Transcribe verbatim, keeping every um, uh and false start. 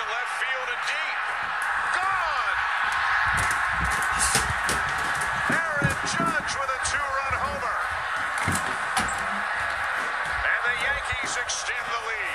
left field and deep. Gone! Aaron Judge with a two-run homer. And the Yankees extend the lead.